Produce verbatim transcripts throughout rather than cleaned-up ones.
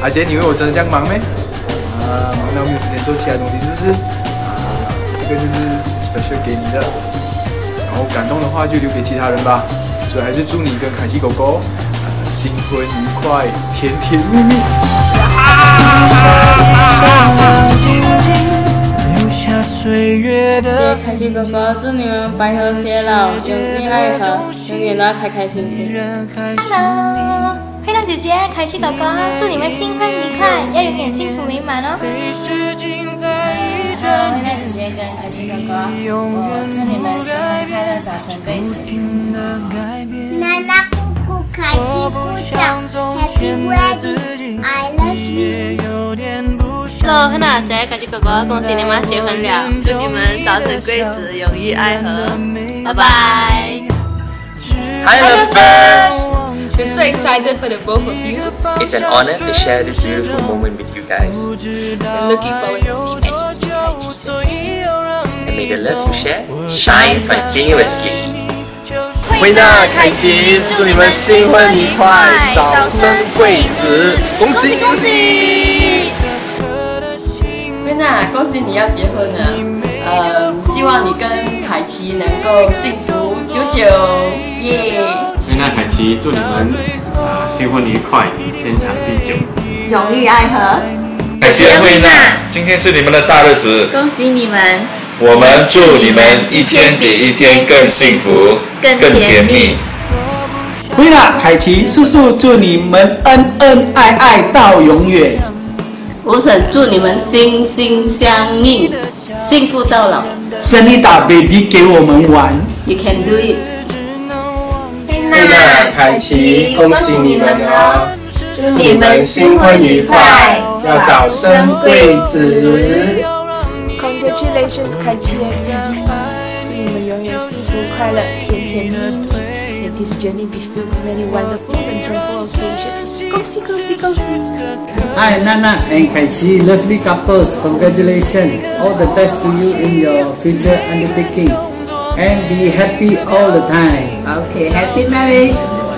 阿杰，你以为我真的这样忙咩？啊，忙到没有时间做其他东西，是不是？啊，这个就是 special 给你的。然后感动的话就留给其他人吧。所以还是祝你跟凯奇狗狗，呃，新婚愉快，甜甜蜜蜜。 谢谢凯奇狗狗，祝你们白头偕老，永浴爱河，永远都要开开心心。 Hello， 慧亮姐姐，凯奇狗狗，祝你们新婚愉快，要永远幸福美满哦。 Hello， 慧亮姐姐跟凯奇狗狗，我祝你们新婚快乐，早生贵子。 娜娜姑姑，凯奇姑丈 ，Happy Wedding，I love you。 Hello， 慧亮姐姐，凯奇狗狗，恭喜你们结婚了，祝你们早生贵子，永浴爱河，拜拜。 Hi, love birds! We're so excited for the both of you. It's an honor to share this beautiful moment with you guys. We're looking forward to see many new Kaichis and babies. And may the love you share shine continuously. 慧娜、凯奇，祝你们新婚愉快，早生贵子，恭喜恭喜！ 慧娜，恭喜你要结婚了，呃，希望你跟凯奇能够幸福久久，耶！ 慧娜、凯奇，祝你们啊、呃、新婚愉快，天长地久， 永浴爱河。 凯奇和慧娜，今天是你们的大日子， 恭喜你们！ 我们祝你们一天比一天更幸福， 更甜蜜。 慧娜、凯奇叔叔祝你们恩恩爱爱到永远。 我想祝你们心心相印，幸福到老。 生日打 baby 给我们玩。 You can do it。 慧娜、凯奇，恭喜你们哦！祝你们新婚愉快，要早生贵子。 Congratulations， 凯奇和 baby， 祝你们永远幸福快乐，甜甜蜜蜜。May this journey be filled with many wonderful and joyful occasions. 恭喜恭喜恭喜 Hi, Nana and Kaichi, lovely couples. Congratulations. All the best to you in your future undertaking. And be happy all the time. Okay, happy marriage.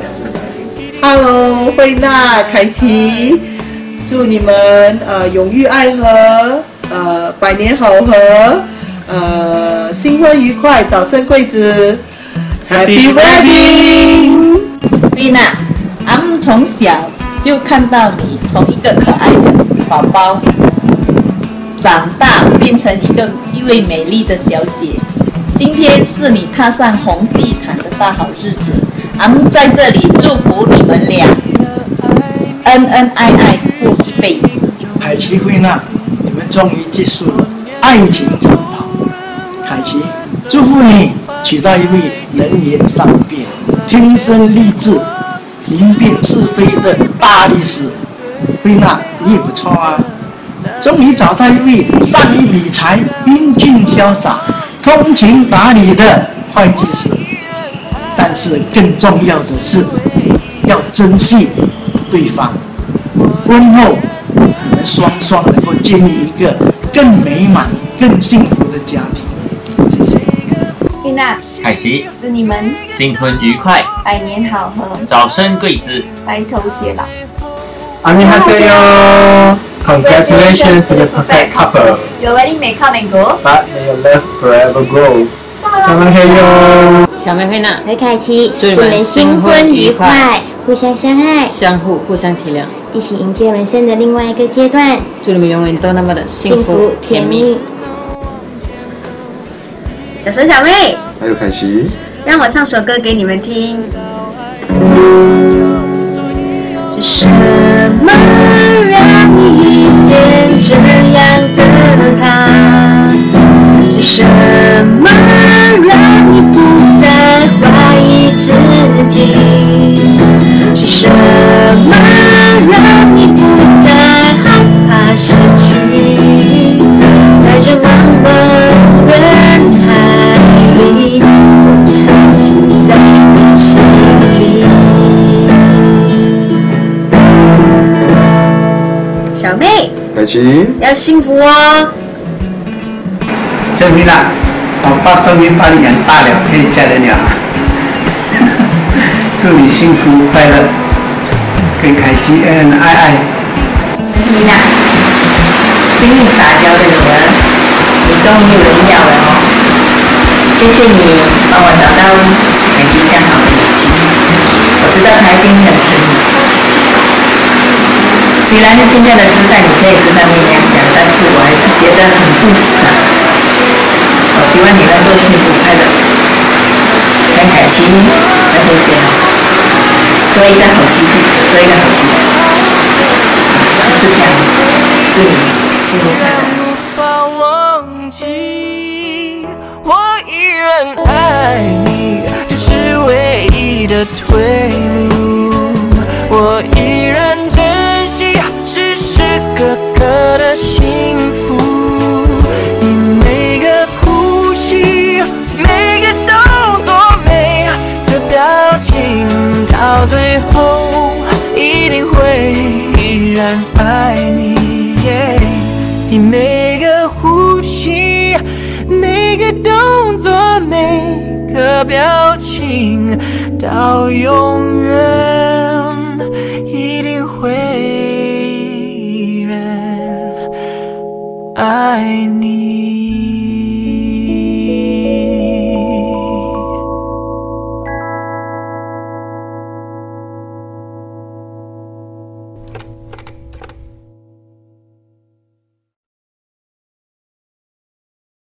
Hello， 慧娜、凯奇，祝你们呃永浴爱河，呃百年好合，呃新婚愉快，早生贵子。Happy Wedding！ 慧娜，俺们从小就看到你从一个可爱的宝宝长大变成一个一位美丽的小姐。今天是你踏上红地毯的大好日子，俺们在这里祝福你们俩恩恩爱爱过一辈子。 凯奇、慧娜，你们终于结束了爱情长跑。凯奇，祝福你娶到一位能言善辩、天生丽质、明辨是非的大律师。慧娜，你也不错啊，终于找到一位善于理财、英俊潇洒、通情达理的会计师。但是更重要的是，要珍惜对方。婚后，你们双双能够建立一个更美满、更幸福的家庭。谢谢。 慧娜、 凯奇， 祝你们新婚愉快， 百年好合， 早生贵子， 白头偕老。 안녕하세요. Congratulations to the perfect couple. Your wedding may come and go, But may your love forever grow. 사랑해요. 小妹慧娜， 和凯奇， 祝你们新婚愉快， 互相相爱， 相互互相体谅， 一起迎接人生的另外一个阶段。 祝你们永远都那么的幸幸福甜蜜。 小蛇小妹， 还有凯奇， 让我唱首歌给你们听。是什么让你遇见这样的他？是什么让你不再怀疑自己？是什么让你不再害怕失去？在这茫茫人海里，我记在你心里。小妹， 凯奇， 要幸福哦！ 陈慧娜，宝宝终于把你养大了，可以嫁人了。祝你幸福快乐，跟凯奇恩恩爱爱。 妮娜，精力撒娇的女儿，你终于荣耀了哦！谢谢你帮我找到凯奇这样好的女婿，我知道他一定很疼你。虽然现在的时代你可以是上面那样讲，但是我还是觉得很不舍。我希望你能够幸福快乐，跟凯奇和和谐好，做一个好媳妇，做一个好妻子。就是这样，祝你幸福快乐。 无法忘记，我依然爱你，这是唯一的退路。我依然珍惜时时刻刻的幸福。你每个呼吸，每个动作，每个表情，到最后一定会依然爱你。Yeah, 你每个呼吸，每个动作，每个表情，到永远。